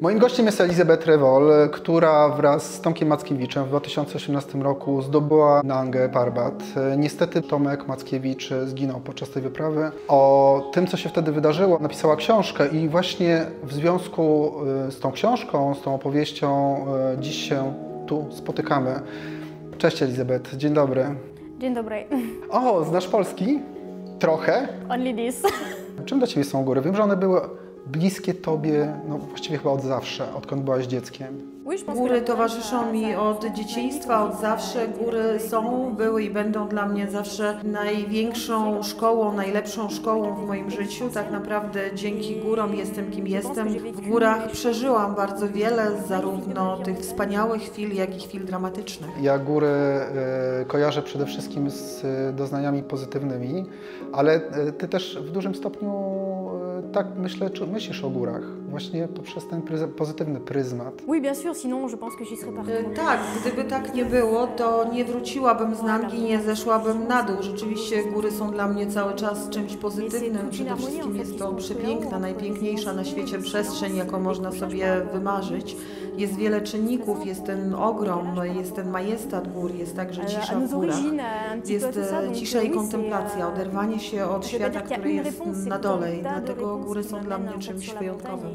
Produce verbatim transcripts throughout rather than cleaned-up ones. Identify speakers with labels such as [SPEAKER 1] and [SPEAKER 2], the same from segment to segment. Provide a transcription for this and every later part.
[SPEAKER 1] Moim gościem jest Elizabeth Revol, która wraz z Tomkiem Mackiewiczem w dwa tysiące osiemnastym roku zdobyła Nangę Parbat. Niestety Tomek Mackiewicz zginął podczas tej wyprawy. O tym, co się wtedy wydarzyło, napisała książkę i właśnie w związku z tą książką, z tą opowieścią dziś się tu spotykamy. Cześć Elizabeth, dzień dobry.
[SPEAKER 2] Dzień dobry.
[SPEAKER 1] O, znasz polski? Trochę?
[SPEAKER 2] Only this.
[SPEAKER 1] Czym dla Ciebie są góry? Wiem, że one były bliskie Tobie, no właściwie chyba od zawsze, odkąd byłaś dzieckiem.
[SPEAKER 3] Góry towarzyszą mi od dzieciństwa, od zawsze. Góry są, były i będą dla mnie zawsze największą szkołą, najlepszą szkołą w moim życiu. Tak naprawdę dzięki górom jestem kim jestem. W górach przeżyłam bardzo wiele, zarówno tych wspaniałych chwil, jak i chwil dramatycznych.
[SPEAKER 1] Ja góry y, kojarzę przede wszystkim z y, doznaniami pozytywnymi, ale y, Ty też w dużym stopniu y, tak myślę, czy myślisz o górach, właśnie poprzez ten pryz pozytywny pryzmat.
[SPEAKER 2] Oui, bien sûr, sinon je pense que j'y serais partie.
[SPEAKER 3] Tak, gdyby tak nie było, to nie wróciłabym z Nangi, nie zeszłabym na dół. Rzeczywiście góry są dla mnie cały czas czymś pozytywnym. Przede wszystkim jest to przepiękna, najpiękniejsza na świecie przestrzeń, jaką można sobie wymarzyć. Jest wiele czynników, jest ten ogrom, jest ten majestat gór, jest także cisza w górach. Jest cisza i kontemplacja, oderwanie się od świata, który jest na dole i dlatego góry są dla mnie czymś wyjątkowym.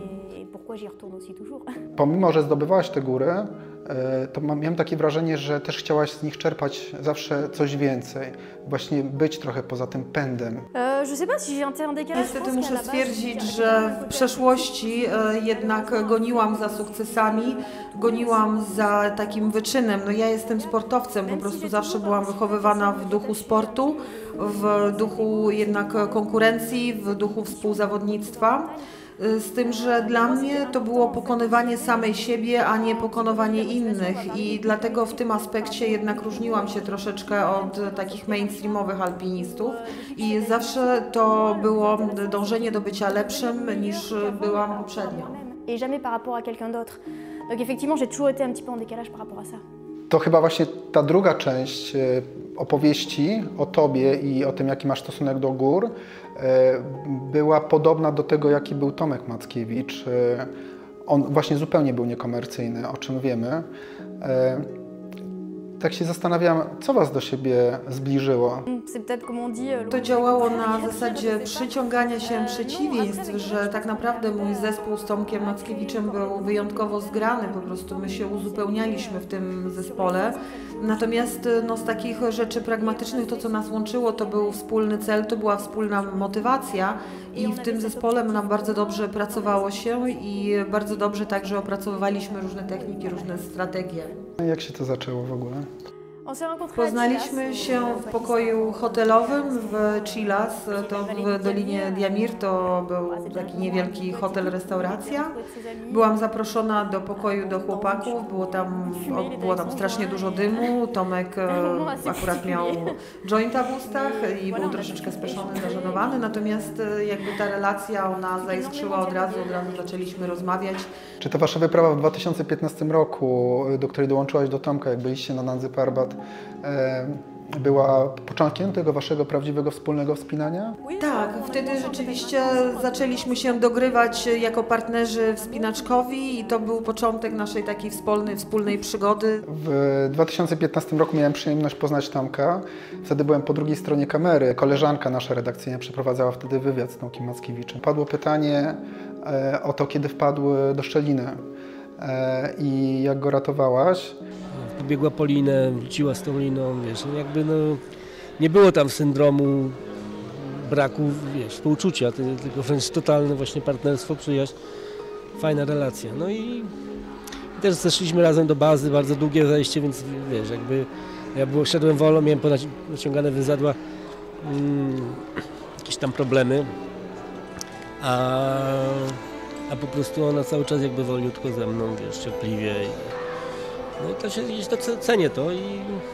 [SPEAKER 1] Pomimo, że zdobywałaś te góry, to miałem takie wrażenie, że też chciałaś z nich czerpać zawsze coś więcej. Właśnie być trochę poza tym pędem.
[SPEAKER 3] Niestety muszę stwierdzić, że w przeszłości jednak goniłam za sukcesami, goniłam za takim wyczynem. No ja jestem sportowcem, po prostu zawsze byłam wychowywana w duchu sportu, w duchu jednak konkurencji, w duchu współzawodnictwa. Z tym, że dla mnie to było pokonywanie samej siebie, a nie pokonywanie innych i dlatego w tym aspekcie jednak różniłam się troszeczkę od takich mainstreamowych alpinistów i zawsze to było dążenie do bycia lepszym niż byłam poprzednio.
[SPEAKER 2] Et jamais par rapport à quelqu'un d'autre. Donc effectivement, j'ai toujours été un petit peu en décalage par rapport à ça.
[SPEAKER 1] To chyba właśnie ta druga część opowieści o Tobie i o tym, jaki masz stosunek do gór, była podobna do tego, jaki był Tomek Mackiewicz. On właśnie zupełnie był niekomercyjny, o czym wiemy. Tak się zastanawiam, co Was do siebie zbliżyło?
[SPEAKER 3] To działało na zasadzie przyciągania się przeciwieństw, że tak naprawdę mój zespół z Tomkiem Mackiewiczem był wyjątkowo zgrany, po prostu my się uzupełnialiśmy w tym zespole. Natomiast no, z takich rzeczy pragmatycznych to, co nas łączyło, to był wspólny cel, to była wspólna motywacja i w tym zespole nam bardzo dobrze pracowało się i bardzo dobrze także opracowywaliśmy różne techniki, różne strategie.
[SPEAKER 1] Jak się to zaczęło w ogóle?
[SPEAKER 3] Poznaliśmy się w pokoju hotelowym w Chilas, to w Dolinie Diamir, to był taki niewielki hotel-restauracja. Byłam zaproszona do pokoju do chłopaków, było tam, było tam strasznie dużo dymu, Tomek akurat miał jointa w ustach i był troszeczkę speszony, zażenowany, natomiast jakby ta relacja, ona zaiskrzyła od razu, od razu zaczęliśmy rozmawiać.
[SPEAKER 1] Czy ta Wasza wyprawa w dwa tysiące piętnastym roku, do której dołączyłaś do Tomka, jak byliście na Nandze Parbat, była początkiem tego Waszego prawdziwego wspólnego wspinania?
[SPEAKER 3] Tak, wtedy rzeczywiście zaczęliśmy się dogrywać jako partnerzy wspinaczkowi i to był początek naszej takiej wspólnej, wspólnej przygody.
[SPEAKER 1] W dwa tysiące piętnastym roku miałem przyjemność poznać Tomka. Wtedy byłem po drugiej stronie kamery. Koleżanka nasza redakcyjna przeprowadzała wtedy wywiad z Tomkiem Mackiewiczem. Padło pytanie o to, kiedy wpadł do szczeliny i jak go ratowałaś.
[SPEAKER 4] Pobiegła po linę, wróciła z tą liną, wiesz, no jakby no, nie było tam syndromu braku, wiesz, współczucia, tylko wręcz totalne właśnie partnerstwo, przyjaźń, fajna relacja. No i, i też zeszliśmy razem do bazy, bardzo długie zajście, więc wiesz, jakby ja było, szedłem wolno, miałem ponaciągane węzadła, mm, jakieś tam problemy, a, a po prostu ona cały czas jakby wolniutko ze mną, wiesz, cierpliwie. I, no to się gdzieś cenię to i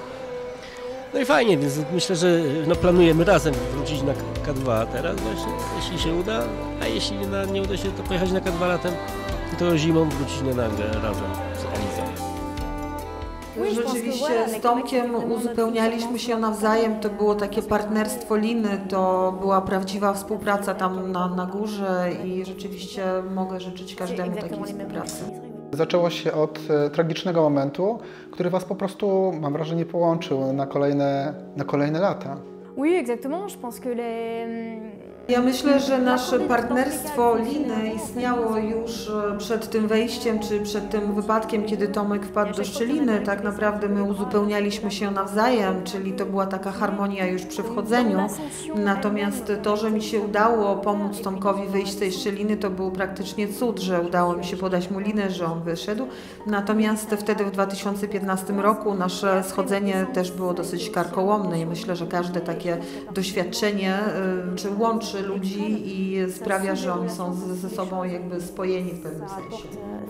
[SPEAKER 4] no i fajnie, więc myślę, że no planujemy razem wrócić na K dwa teraz właśnie, jeśli się uda, a jeśli nie uda się to pojechać na K dwa latem, to zimą wrócić na Nangę razem z Elizą.
[SPEAKER 3] Rzeczywiście z Tomkiem uzupełnialiśmy się nawzajem, to było takie partnerstwo liny, to była prawdziwa współpraca tam na, na górze i rzeczywiście mogę życzyć każdemu takiej współpracy.
[SPEAKER 1] Zaczęło się od e, tragicznego momentu, który Was po prostu, mam wrażenie, połączył na kolejne, na kolejne lata.
[SPEAKER 2] Oui, exactement. Je pense que les...
[SPEAKER 3] Ja myślę, że nasze partnerstwo liny istniało już przed tym wejściem, czy przed tym wypadkiem, kiedy Tomek wpadł do szczeliny. Tak naprawdę my uzupełnialiśmy się nawzajem, czyli to była taka harmonia już przy wchodzeniu. Natomiast to, że mi się udało pomóc Tomkowi wyjść z tej szczeliny, to był praktycznie cud, że udało mi się podać mu linę, że on wyszedł. Natomiast wtedy w dwa tysiące piętnastym roku nasze schodzenie też było dosyć karkołomne i myślę, że każde takie doświadczenie czy łączy ludzi i sprawia, że oni są ze sobą jakby spojeni w pewnym sensie.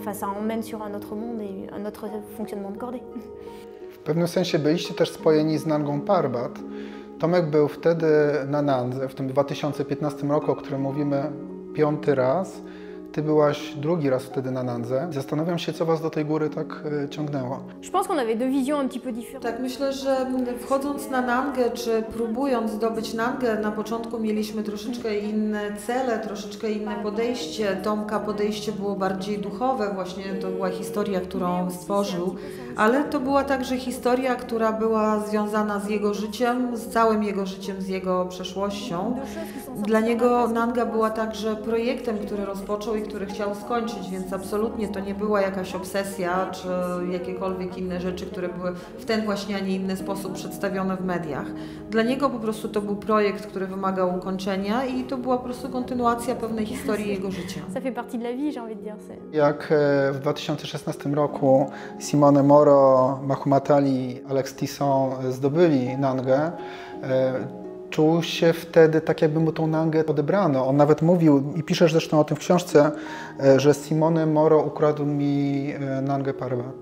[SPEAKER 1] W pewnym sensie byliście też spojeni z Nangą Parbat. Tomek był wtedy na Nandze, w tym dwa tysiące piętnastym roku, o którym mówimy piąty raz. Ty byłaś drugi raz wtedy na Nandze. Zastanawiam się, co Was do tej góry tak e, ciągnęło.
[SPEAKER 3] Tak, myślę, że wchodząc na Nangę, czy próbując zdobyć Nangę, na początku mieliśmy troszeczkę inne cele, troszeczkę inne podejście. Tomka podejście było bardziej duchowe, właśnie to była historia, którą stworzył, ale to była także historia, która była związana z jego życiem, z całym jego życiem, z jego przeszłością. Dla niego Nanga była także projektem, który rozpoczął i który chciał skończyć, więc absolutnie to nie była jakaś obsesja, czy jakiekolwiek inne rzeczy, które były w ten właśnie, a nie inny sposób przedstawione w mediach. Dla niego po prostu to był projekt, który wymagał ukończenia i to była po prostu kontynuacja pewnej historii jego życia.
[SPEAKER 1] Jak w dwa tysiące szesnastym roku Simone Moro, Mahomet Ali, Alex Tisson zdobyli Nangę, czuł się wtedy tak, jakby mu tą Nangę odebrano. On nawet mówił, i piszesz zresztą o tym w książce, że Simone Moro ukradł mi Nangę Parbat.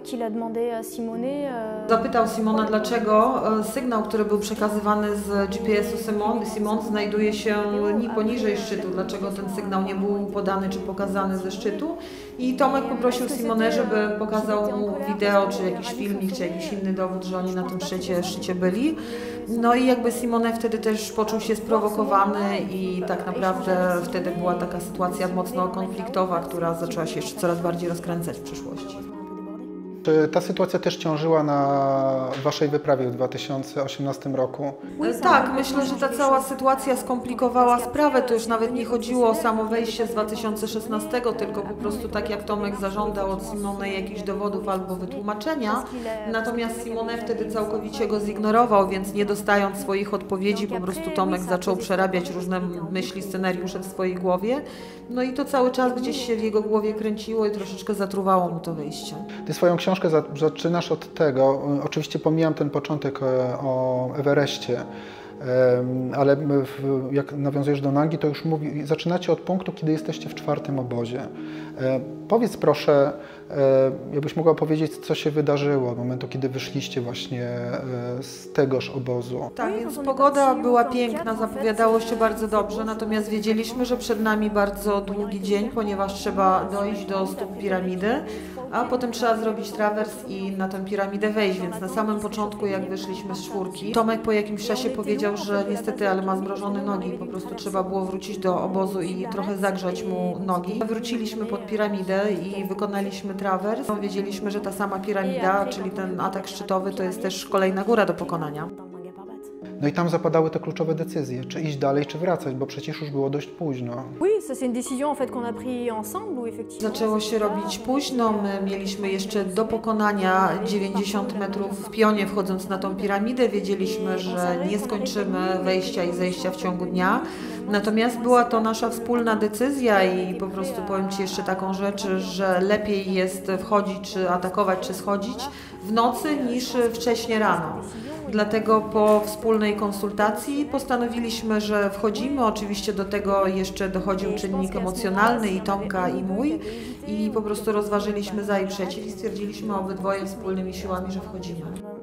[SPEAKER 3] Zapytał Simona, dlaczego sygnał, który był przekazywany z G P S-u Simon, Simon znajduje się nie poniżej szczytu, dlaczego ten sygnał nie był podany czy pokazany ze szczytu. I Tomek poprosił Simone, żeby pokazał mu wideo, czy jakiś filmik, czy jakiś inny dowód, że oni na tym szczycie, szczycie byli. No i jakby Simone wtedy też poczuł się sprowokowany i tak naprawdę wtedy była taka sytuacja mocno konfliktowa, która zaczęła się jeszcze coraz bardziej rozkręcać w przyszłości.
[SPEAKER 1] Czy ta sytuacja też ciążyła na Waszej wyprawie w dwa tysiące osiemnastym roku?
[SPEAKER 3] Tak, myślę, że ta cała sytuacja skomplikowała sprawę. To już nawet nie chodziło o samo wejście z dwa tysiące szesnastego, tylko po prostu tak jak Tomek zażądał od Simone jakichś dowodów albo wytłumaczenia. Natomiast Simone wtedy całkowicie go zignorował, więc nie dostając swoich odpowiedzi, po prostu Tomek zaczął przerabiać różne myśli, scenariusze w swojej głowie. No i to cały czas gdzieś się w jego głowie kręciło i troszeczkę zatruwało mu to wejście.
[SPEAKER 1] Ty swoją książkę zaczynasz od tego, oczywiście pomijam ten początek o Everestie, ale jak nawiązujesz do Nangi, to już mówi, zaczynacie od punktu, kiedy jesteście w czwartym obozie. Powiedz proszę, jakbyś mogła powiedzieć, co się wydarzyło od momentu, kiedy wyszliście właśnie z tegoż obozu.
[SPEAKER 3] Tak, więc pogoda była piękna, zapowiadało się bardzo dobrze, natomiast wiedzieliśmy, że przed nami bardzo długi dzień, ponieważ trzeba dojść do stóp piramidy, a potem trzeba zrobić trawers i na tę piramidę wejść, więc na samym początku, jak wyszliśmy z czwórki, Tomek po jakimś czasie powiedział, że niestety, ale ma zmrożone nogi, po prostu trzeba było wrócić do obozu i trochę zagrzać mu nogi. Wróciliśmy pod piramidę i wykonaliśmy trawers. Wiedzieliśmy, że ta sama piramida, czyli ten atak szczytowy, to jest też kolejna góra do pokonania.
[SPEAKER 1] No i tam zapadały te kluczowe decyzje, czy iść dalej, czy wracać, bo przecież już było dość późno.
[SPEAKER 3] Zaczęło się robić późno, my mieliśmy jeszcze do pokonania dziewięćdziesiąt metrów w pionie, wchodząc na tą piramidę. Wiedzieliśmy, że nie skończymy wejścia i zejścia w ciągu dnia. Natomiast była to nasza wspólna decyzja i po prostu powiem Ci jeszcze taką rzecz, że lepiej jest wchodzić, czy atakować, czy schodzić w nocy niż wcześnie rano. Dlatego po wspólnej konsultacji postanowiliśmy, że wchodzimy. Oczywiście do tego jeszcze dochodził czynnik emocjonalny i Tomka, i mój. I po prostu rozważyliśmy za i przeciw i stwierdziliśmy obydwoje wspólnymi siłami, że wchodzimy.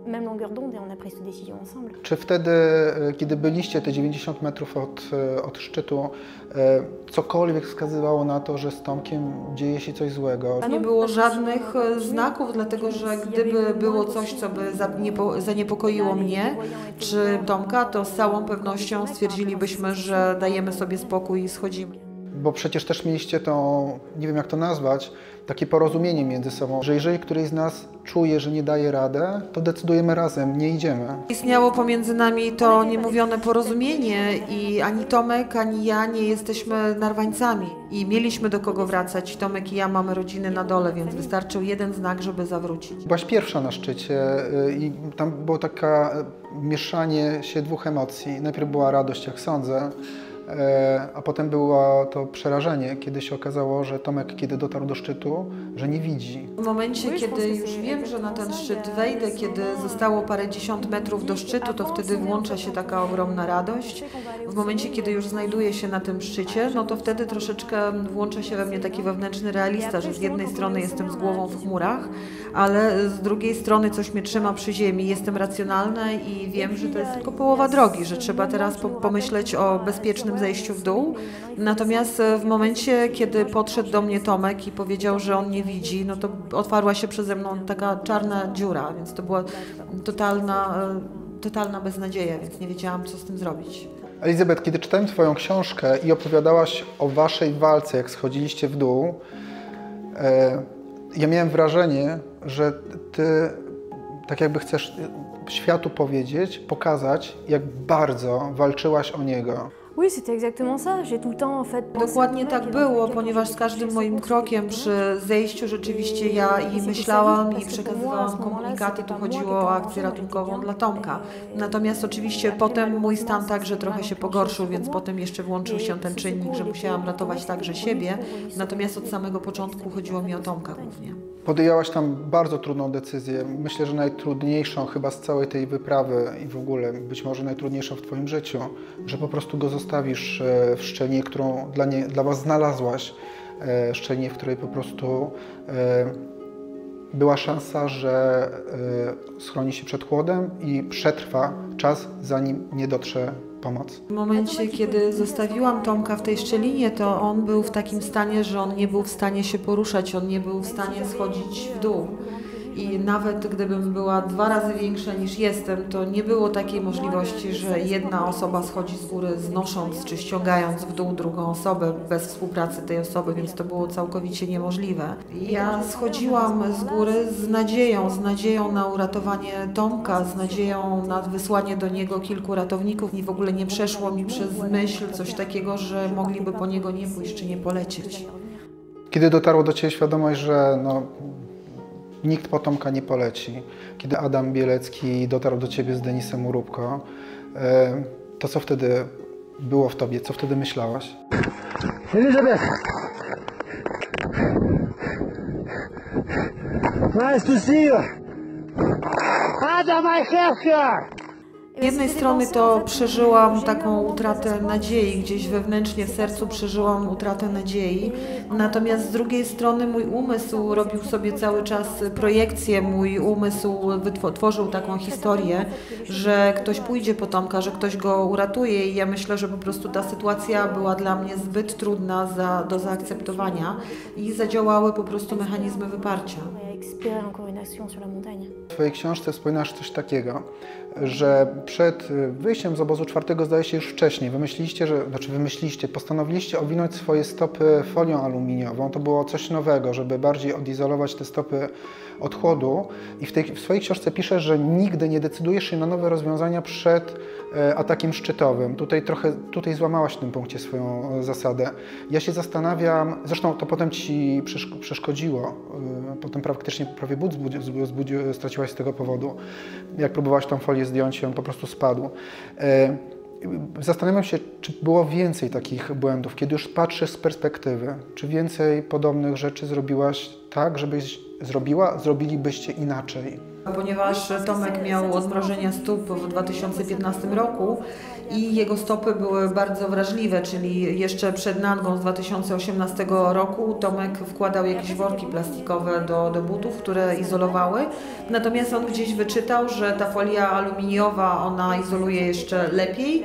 [SPEAKER 2] même longueur d'onde et on a pris cette décision ensemble.
[SPEAKER 1] Czy wtedy, kiedy byliście te dziewięćdziesiąt metrów od, od szczytu, cokolwiek wskazywało na to, że z Tomkiem dzieje się coś złego?
[SPEAKER 3] Nie było żadnych znaków, dlatego że gdyby było coś, co by zaniepokoiło mnie czy Tomka, to z całą pewnością stwierdzilibyśmy, że dajemy sobie spokój i schodzimy.
[SPEAKER 1] Bo przecież też mieliście to, nie wiem jak to nazwać, takie porozumienie między sobą, że jeżeli któryś z nas czuje, że nie daje radę, to decydujemy razem, nie idziemy.
[SPEAKER 3] Istniało pomiędzy nami to niemówione porozumienie i ani Tomek, ani ja nie jesteśmy narwańcami. I mieliśmy do kogo wracać. Tomek i ja mamy rodziny na dole, więc wystarczył jeden znak, żeby zawrócić.
[SPEAKER 1] Byłaś pierwsza na szczycie i tam było takie mieszanie się dwóch emocji. Najpierw była radość, jak sądzę, a potem było to przerażenie, kiedy się okazało, że Tomek, kiedy dotarł do szczytu, że nie widzi.
[SPEAKER 3] W momencie, kiedy już wiem, że na ten szczyt wejdę, kiedy zostało parędziesiąt metrów do szczytu, to wtedy włącza się taka ogromna radość. W momencie, kiedy już znajduję się na tym szczycie, no to wtedy troszeczkę włącza się we mnie taki wewnętrzny realista, że z jednej strony jestem z głową w chmurach, ale z drugiej strony coś mnie trzyma przy ziemi. Jestem racjonalna i wiem, że to jest tylko połowa drogi, że trzeba teraz pomyśleć o bezpiecznym zejściu w dół. Natomiast w momencie, kiedy podszedł do mnie Tomek i powiedział, że on nie widzi, no to otwarła się przeze mną taka czarna dziura, więc to była totalna, totalna beznadzieja, więc nie wiedziałam, co z tym zrobić.
[SPEAKER 1] Elizabeth, kiedy czytałem Twoją książkę i opowiadałaś o Waszej walce, jak schodziliście w dół, e, ja miałem wrażenie, że Ty tak jakby chcesz światu powiedzieć, pokazać, jak bardzo walczyłaś o niego.
[SPEAKER 2] Oui, c'était exactement ça. J'ai tout le temps en fait.
[SPEAKER 3] Dokładnie tak było, ponieważ z każdym moim krokiem przy zejściu rzeczywiście ja i myślałam i przekazywałam komunikaty. Tu chodziło o akcję ratunkową dla Tomka. Natomiast oczywiście potem mój stan także trochę się pogorszył, więc potem jeszcze włączył się ten czynnik, że musiałam ratować także siebie. Natomiast od samego początku chodziło mi o Tomka głównie.
[SPEAKER 1] Podjęłaś tam bardzo trudną decyzję. Myślę, że najtrudniejszą chyba z całej tej wyprawy i w ogóle być może najtrudniejszą w Twoim życiu, że po prostu go zostawisz w szczelinie, którą dla, nie, dla Was znalazłaś. Szczelinie, w której po prostu była szansa, że schroni się przed chłodem i przetrwa czas, zanim nie dotrze pomoc.
[SPEAKER 3] W momencie, kiedy zostawiłam Tomka w tej szczelinie, to on był w takim stanie, że on nie był w stanie się poruszać, on nie był w stanie schodzić w dół. I nawet gdybym była dwa razy większa niż jestem, to nie było takiej możliwości, że jedna osoba schodzi z góry znosząc czy ściągając w dół drugą osobę bez współpracy tej osoby, więc to było całkowicie niemożliwe. Ja schodziłam z góry z nadzieją, z nadzieją na uratowanie Tomka, z nadzieją na wysłanie do niego kilku ratowników i w ogóle nie przeszło mi przez myśl coś takiego, że mogliby po niego nie pójść czy nie polecieć.
[SPEAKER 1] Kiedy dotarło do Ciebie świadomość, że no, nikt po Tomka nie poleci. Kiedy Adam Bielecki dotarł do Ciebie z Denisem Urubko, to co wtedy było w Tobie? Co wtedy myślałaś?
[SPEAKER 5] Elizabeth! Nice to see you! Adam, I help you!
[SPEAKER 3] Z jednej strony to przeżyłam taką utratę nadziei, gdzieś wewnętrznie w sercu przeżyłam utratę nadziei, natomiast z drugiej strony mój umysł robił sobie cały czas projekcję, mój umysł tworzył taką historię, że ktoś pójdzie po Tomka, że ktoś go uratuje i ja myślę, że po prostu ta sytuacja była dla mnie zbyt trudna za, do zaakceptowania i zadziałały po prostu mechanizmy wyparcia.
[SPEAKER 1] W Twojej książce wspominasz coś takiego, że przed wyjściem z obozu czwartego, zdaje się już wcześniej, wymyśliliście, że, znaczy wymyśliliście, postanowiliście owinąć swoje stopy folią aluminiową. To było coś nowego, żeby bardziej odizolować te stopy od chłodu. I w, tej, w swojej książce piszesz, że nigdy nie decydujesz się na nowe rozwiązania przed e, atakiem szczytowym. Tutaj trochę, tutaj złamałaś w tym punkcie swoją e, zasadę. Ja się zastanawiam, zresztą to potem Ci przeszkodziło, e, potem praktycznie prawie but zbudził, zbudził, straciłaś z tego powodu. Jak próbowałaś tą folię zdjąć i on po prostu spadł. E, Zastanawiam się, czy było więcej takich błędów, kiedy już patrzysz z perspektywy, czy więcej podobnych rzeczy zrobiłaś tak, żebyś zrobiła, zrobilibyście inaczej?
[SPEAKER 3] Ponieważ Tomek miał odmrożenia stóp w dwa tysiące piętnastym roku i jego stopy były bardzo wrażliwe, czyli jeszcze przed Nangą z dwa tysiące osiemnastego roku Tomek wkładał jakieś worki plastikowe do, do butów, które izolowały. Natomiast on gdzieś wyczytał, że ta folia aluminiowa, ona izoluje jeszcze lepiej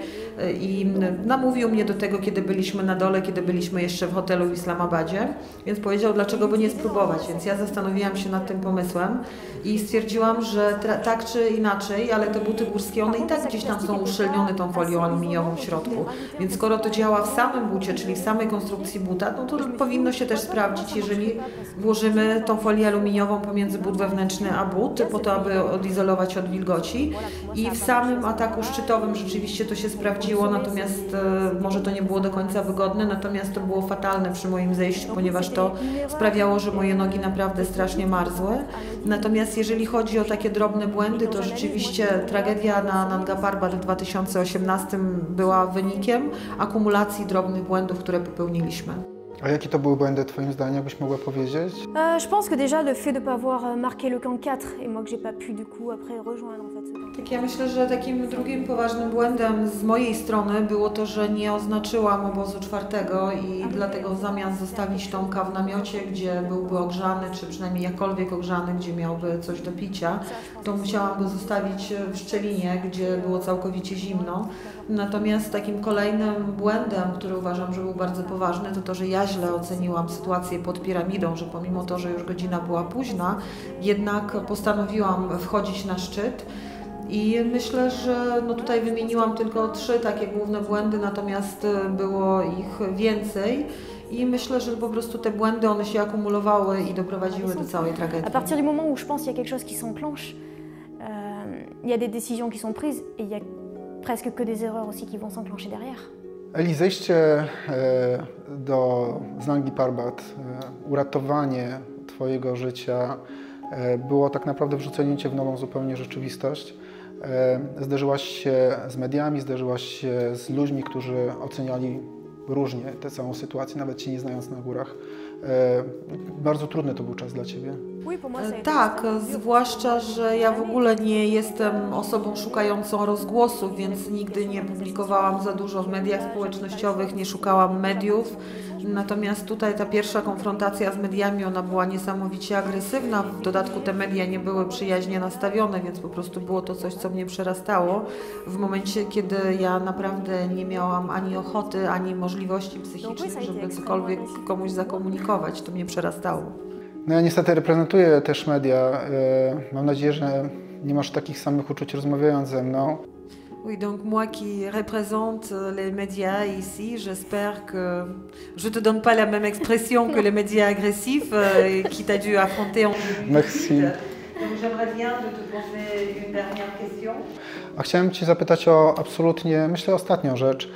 [SPEAKER 3] i namówił mnie do tego, kiedy byliśmy na dole, kiedy byliśmy jeszcze w hotelu w Islamabadzie, więc powiedział, dlaczego by nie spróbować, więc ja zastanowiłam się nad tym pomysłem i stwierdziłam, że tak czy inaczej, ale te buty górskie, one i tak gdzieś tam są uszczelnione tą folią aluminiową w środku, więc skoro to działa w samym bucie, czyli w samej konstrukcji buta, no to powinno się też sprawdzić, jeżeli włożymy tą folię aluminiową pomiędzy but wewnętrzny a but, po to, aby odizolować od wilgoci i w samym ataku szczytowym rzeczywiście to się sprawdziło, natomiast e, może to nie było do końca wygodne, natomiast to było fatalne przy moim zejściu, ponieważ to sprawiało, że moje nogi naprawdę strasznie marzły. Natomiast jeżeli chodzi o takie drobne błędy, to rzeczywiście tragedia na Nanga Parbat w dwa tysiące osiemnastym była wynikiem akumulacji drobnych błędów, które popełniliśmy.
[SPEAKER 1] A jakie to były błędy Twoim zdaniem, jakbyś mogła powiedzieć?
[SPEAKER 2] Euh, je pense que déjà le fait de ne pas avoir marqué le camp quatre et moi que j'ai pas pu du coup après rejoindre en fait ce camp.
[SPEAKER 3] Tak, ja myślę, że takim drugim poważnym błędem z mojej strony było to, że nie oznaczyłam obozu czwartego i dlatego zamiast zostawić Tomka w namiocie, gdzie byłby ogrzany, czy przynajmniej jakkolwiek ogrzany, gdzie miałby coś do picia, to musiałam go zostawić w Szczelinie, gdzie było całkowicie zimno. Natomiast takim kolejnym błędem, który uważam, że był bardzo poważny, to to, że ja źle oceniłam sytuację pod piramidą, że pomimo to, że już godzina była późna, jednak postanowiłam wchodzić na szczyt. I myślę, że no tutaj wymieniłam tylko trzy takie główne błędy, natomiast było ich więcej. I myślę, że po prostu te błędy, one się akumulowały i doprowadziły do całej tragedii.
[SPEAKER 2] À partir du moment où je pense qu'il y a quelque chose qui s'enclenche, euh, il y a des décisions qui sont prises et il y a presque que des erreurs aussi qui vont s'enclencher derrière.
[SPEAKER 1] Eli, zejście do Nangi Parbat, uratowanie Twojego życia było tak naprawdę wrzucenie Cię w nową zupełnie rzeczywistość. Zderzyłaś się z mediami, zderzyłaś się z ludźmi, którzy oceniali różnie tę całą sytuację, nawet Cię nie znając na górach. Bardzo trudny to był czas dla Ciebie.
[SPEAKER 3] Tak, zwłaszcza, że ja w ogóle nie jestem osobą szukającą rozgłosów, więc nigdy nie publikowałam za dużo w mediach społecznościowych, nie szukałam mediów. Natomiast tutaj ta pierwsza konfrontacja z mediami, ona była niesamowicie agresywna. W dodatku te media nie były przyjaźnie nastawione, więc po prostu było to coś, co mnie przerastało. W momencie, kiedy ja naprawdę nie miałam ani ochoty, ani możliwości psychicznych, żeby cokolwiek komuś zakomunikować, to mnie przerastało.
[SPEAKER 1] No ja niestety reprezentuję też media. Mam nadzieję, że nie masz takich samych uczuć rozmawiając ze mną.
[SPEAKER 3] Oui, donc moi qui représente les médias ici, j'espère que je te donne pas la même expression que les médias agressifs euh, qui t'a dû affronter en
[SPEAKER 1] Merci.
[SPEAKER 3] Donc j'aimerais bien de te poser une dernière question.
[SPEAKER 1] A chciałem Cię zapytać o absolutnie, myślę, ostatnią rzecz.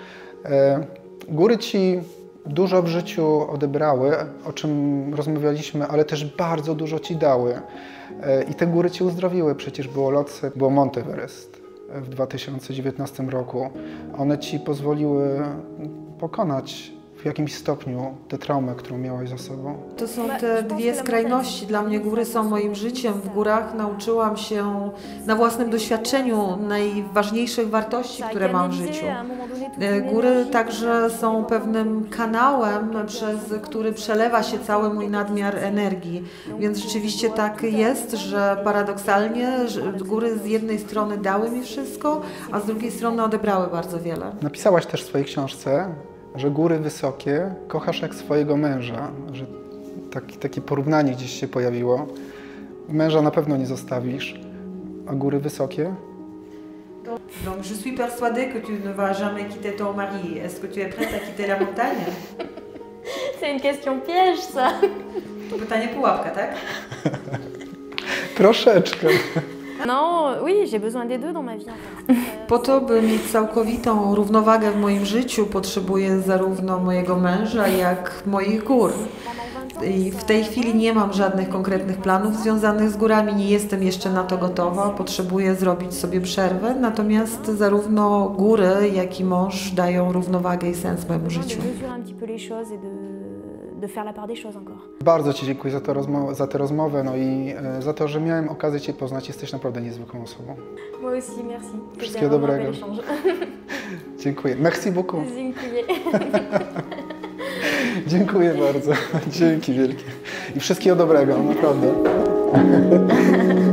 [SPEAKER 1] Góry Ci dużo w życiu odebrały, o czym rozmawialiśmy, ale też bardzo dużo Ci dały. I te góry Cię uzdrowiły. Przecież było Lhotse, było Mount Everest w dwa tysiące dziewiętnastym roku. One Ci pozwoliły pokonać w jakimś stopniu tę traumę, którą miałaś za sobą.
[SPEAKER 3] To są te dwie skrajności. Dla mnie góry są moim życiem. W górach nauczyłam się na własnym doświadczeniu najważniejszych wartości, które mam w życiu. Góry także są pewnym kanałem, przez który przelewa się cały mój nadmiar energii. Więc rzeczywiście tak jest, że paradoksalnie że góry z jednej strony dały mi wszystko, a z drugiej strony odebrały bardzo wiele.
[SPEAKER 1] Napisałaś też w swojej książce, że góry wysokie kochasz jak swojego męża, że taki, takie porównanie gdzieś się pojawiło. Męża na pewno nie zostawisz, a góry wysokie?
[SPEAKER 3] Donc je suis persuadée que tu ne vas jamais quitter ton mari. Est-ce que tu es prête à quitter la montagne?
[SPEAKER 2] C'est une question piège, ça.
[SPEAKER 3] To pytanie pułapka, tak?
[SPEAKER 1] Troszeczkę.
[SPEAKER 2] Non, oui, j'ai besoin des deux dans ma vie.
[SPEAKER 3] Po to, by mieć całkowitą równowagę w moim życiu, potrzebuję zarówno mojego męża, jak moich gór. I w tej chwili nie mam żadnych konkretnych planów związanych z górami, nie jestem jeszcze na to gotowa, potrzebuję zrobić sobie przerwę, natomiast zarówno góry, jak i mąż dają równowagę i sens mojemu życiu.
[SPEAKER 2] de faire la part des choses encore.
[SPEAKER 1] Bardzo Ci dziękuję za, to rozmo za tę rozmowę, no i e, za to, że miałem okazję Cię poznać. Jesteś naprawdę niezwykłą osobą.
[SPEAKER 2] Moi aussi, merci.
[SPEAKER 1] Wszystkiego dobrego. Dziękuję. Merci beaucoup.
[SPEAKER 2] Dziękuję.
[SPEAKER 1] Dziękuję bardzo. Dzięki wielkie. I wszystkiego dobrego, naprawdę.